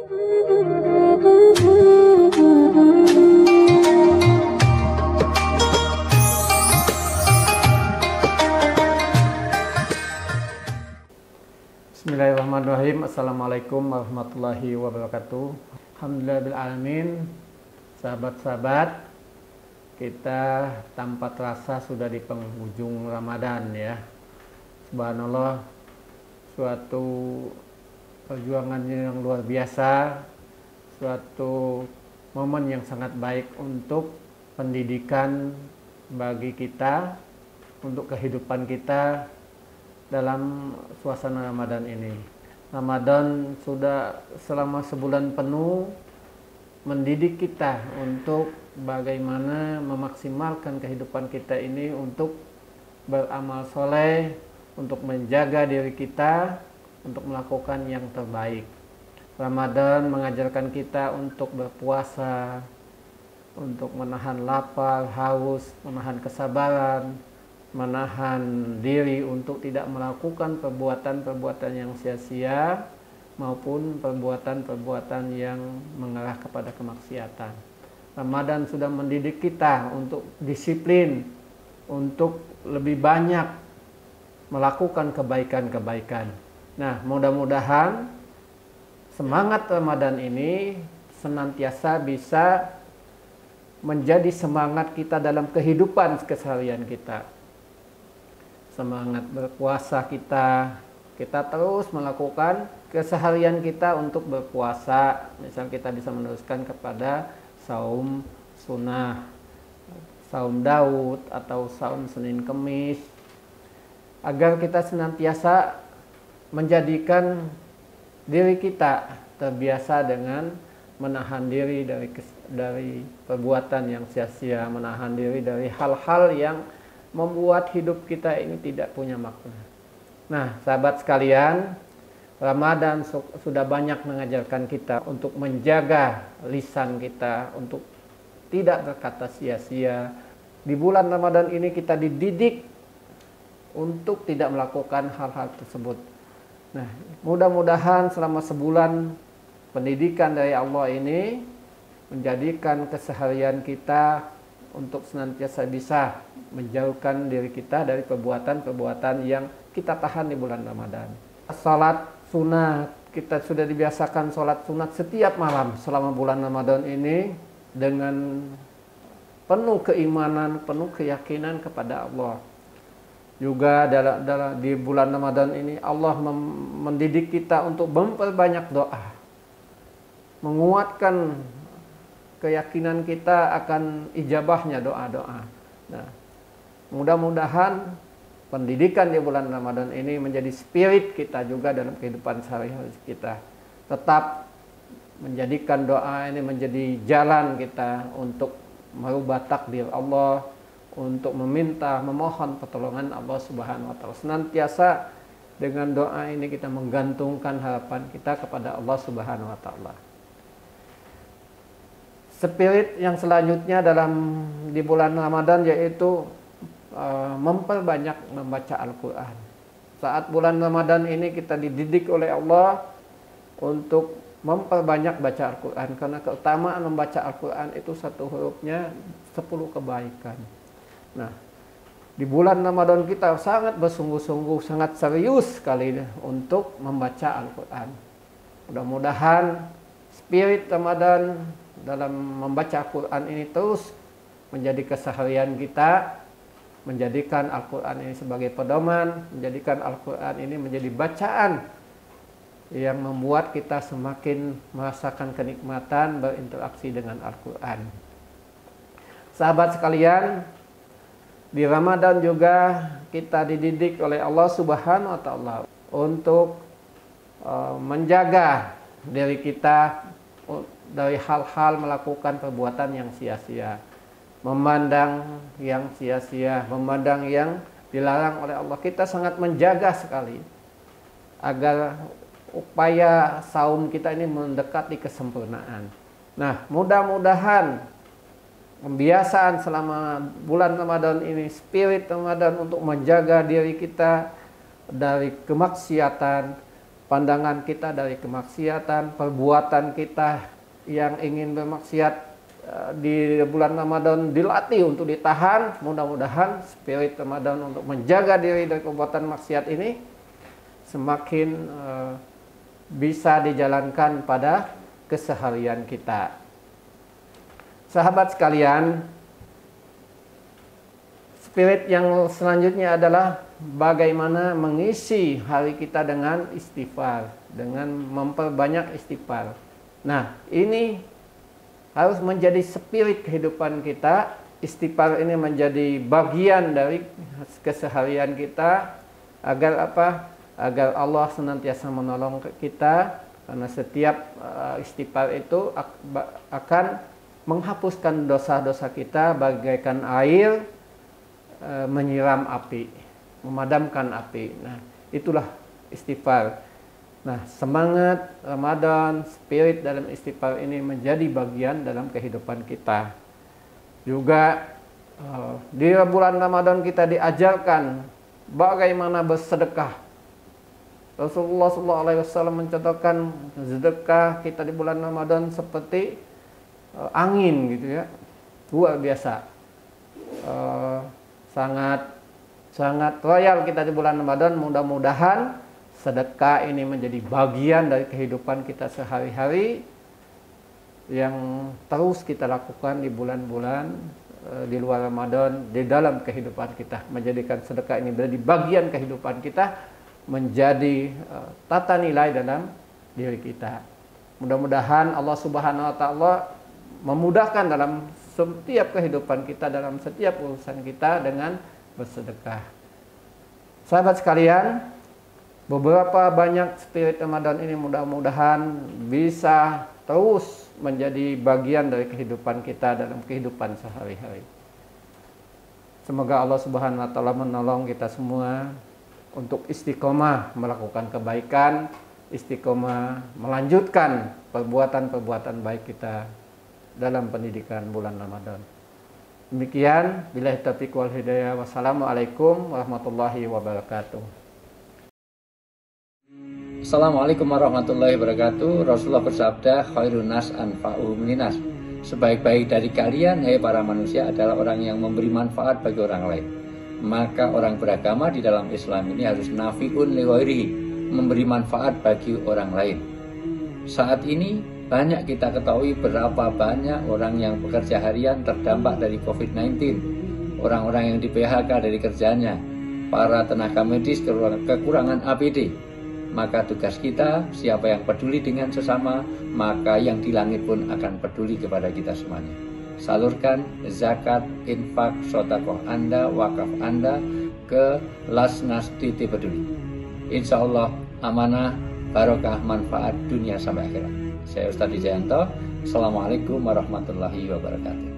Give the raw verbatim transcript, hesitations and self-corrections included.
Bismillahirrahmanirrahim. Assalamualaikum warahmatullahi wabarakatuh. Alhamdulillahirrahmanirrahim. Sahabat-sahabat, kita tanpa terasa sudah di penghujung Ramadan ya. Subhanallah, suatu perjuangan yang luar biasa, suatu momen yang sangat baik untuk pendidikan bagi kita, untuk kehidupan kita dalam suasana Ramadan ini. Ramadan sudah selama sebulan penuh mendidik kita untuk bagaimana memaksimalkan kehidupan kita ini untuk beramal soleh, untuk menjaga diri kita, untuk melakukan yang terbaik. Ramadan mengajarkan kita untuk berpuasa, untuk menahan lapar, haus, menahan kesabaran, menahan diri untuk tidak melakukan perbuatan-perbuatan yang sia-sia maupun perbuatan-perbuatan yang mengarah kepada kemaksiatan. Ramadan sudah mendidik kita untuk disiplin, untuk lebih banyak melakukan kebaikan-kebaikan. Nah, mudah-mudahan semangat Ramadan ini senantiasa bisa menjadi semangat kita dalam kehidupan keseharian kita. Semangat berpuasa kita, kita terus melakukan keseharian kita untuk berpuasa. Misal kita bisa meneruskan kepada saum sunnah, saum Daud atau saum Senin Kemis, agar kita senantiasa menjadikan diri kita terbiasa dengan menahan diri dari dari perbuatan yang sia-sia, menahan diri dari hal-hal yang membuat hidup kita ini tidak punya makna. Nah, sahabat sekalian, Ramadan sudah banyak mengajarkan kita untuk menjaga lisan kita, untuk tidak berkata sia-sia. Di bulan Ramadan ini kita dididik untuk tidak melakukan hal-hal tersebut. Nah, mudah-mudahan selama sebulan pendidikan dari Allah ini menjadikan keseharian kita untuk senantiasa bisa menjauhkan diri kita dari perbuatan-perbuatan yang kita tahan di bulan Ramadan. Salat sunat, kita sudah dibiasakan salat sunat setiap malam selama bulan Ramadan ini dengan penuh keimanan, penuh keyakinan kepada Allah. Juga dalam, dalam di bulan Ramadan ini Allah mendidik kita untuk memperbanyak doa, menguatkan keyakinan kita akan ijabahnya doa-doa. Nah, mudah-mudahan pendidikan di bulan Ramadan ini menjadi spirit kita juga dalam kehidupan sehari-hari kita. Tetap menjadikan doa ini menjadi jalan kita untuk merubah takdir Allah, untuk meminta, memohon pertolongan Allah Subhanahu wa taala. Senantiasa dengan doa ini kita menggantungkan harapan kita kepada Allah Subhanahu wa taala. Spirit yang selanjutnya dalam di bulan Ramadan yaitu uh, memperbanyak membaca Al-Quran. Saat bulan Ramadan ini kita dididik oleh Allah untuk memperbanyak baca Al-Quran, karena keutamaan membaca Al-Quran itu satu hurufnya sepuluh kebaikan. Nah, di bulan Ramadan kita sangat bersungguh-sungguh, sangat serius sekali untuk membaca Al-Quran. Mudah-mudahan spirit Ramadan dalam membaca Al-Quran ini terus menjadi keseharian kita, menjadikan Al-Quran ini sebagai pedoman, menjadikan Al-Quran ini menjadi bacaan yang membuat kita semakin merasakan kenikmatan berinteraksi dengan Al-Quran. Sahabat sekalian, di Ramadan juga kita dididik oleh Allah Subhanahu wa taala untuk uh, menjaga diri kita dari hal-hal melakukan perbuatan yang sia-sia, memandang yang sia-sia, memandang yang dilarang oleh Allah. Kita sangat menjaga sekali agar upaya saum kita ini mendekati kesempurnaan. Nah, mudah-mudahan pembiasaan selama bulan Ramadan ini, spirit Ramadan untuk menjaga diri kita dari kemaksiatan, pandangan kita dari kemaksiatan, perbuatan kita yang ingin bermaksiat di bulan Ramadan dilatih untuk ditahan. Mudah-mudahan spirit Ramadan untuk menjaga diri dari perbuatan maksiat ini semakin uh, bisa dijalankan pada keseharian kita. Sahabat sekalian, spirit yang selanjutnya adalah bagaimana mengisi hari kita dengan istighfar, dengan memperbanyak istighfar. Nah, ini harus menjadi spirit kehidupan kita. Istighfar ini menjadi bagian dari keseharian kita agar apa? Agar Allah senantiasa menolong kita, karena setiap uh, istighfar itu akan menghapuskan dosa-dosa kita bagaikan air uh, menyiram api, memadamkan api. Nah, itulah istighfar. Nah, semangat Ramadan, spirit dalam istighfar ini menjadi bagian dalam kehidupan kita. Juga uh, di bulan Ramadan kita diajarkan bagaimana bersedekah. Rasulullah shallallahu alaihi wasallam mencontohkan sedekah kita di bulan Ramadan seperti uh, angin gitu ya, luar biasa. Uh, sangat sangat royal kita di bulan Ramadan. Mudah-mudahan sedekah ini menjadi bagian dari kehidupan kita sehari-hari yang terus kita lakukan di bulan-bulan uh, di luar Ramadan, di dalam kehidupan kita. Menjadikan sedekah ini menjadi bagian kehidupan kita, menjadi uh, tata nilai dalam diri kita. Mudah-mudahan Allah Subhanahu wa taala memudahkan dalam setiap kehidupan kita, dalam setiap urusan kita dengan bersedekah. Sahabat sekalian, beberapa banyak spirit Ramadan ini mudah-mudahan bisa terus menjadi bagian dari kehidupan kita dalam kehidupan sehari-hari. Semoga Allah Subhanahu wa taala menolong kita semua untuk istiqomah melakukan kebaikan, istiqomah melanjutkan perbuatan-perbuatan baik kita dalam pendidikan bulan Ramadan. Demikian, billahi taufiq wal hidayah. Wassalamualaikum warahmatullahi wabarakatuh. Assalamualaikum warahmatullahi wabarakatuh. Rasulullah bersabda, khairun nas anfa'uhum linnas. Sebaik-baik dari kalian, hai para manusia, adalah orang yang memberi manfaat bagi orang lain. Maka orang beragama di dalam Islam ini harus nafi'un li ghairihi, memberi manfaat bagi orang lain. Saat ini banyak kita ketahui berapa banyak orang yang bekerja harian terdampak dari covid sembilan belas, orang-orang yang di P H K dari kerjanya, para tenaga medis kekurangan A P D. Maka tugas kita, siapa yang peduli dengan sesama, maka yang di langit pun akan peduli kepada kita semuanya. Salurkan zakat, infak, sedekah Anda, wakaf Anda ke Lasnas Titi Peduli. Insya Allah amanah, barokah, manfaat dunia sampai akhirat. Saya Ustadz Wijayanto. Assalamualaikum warahmatullahi wabarakatuh.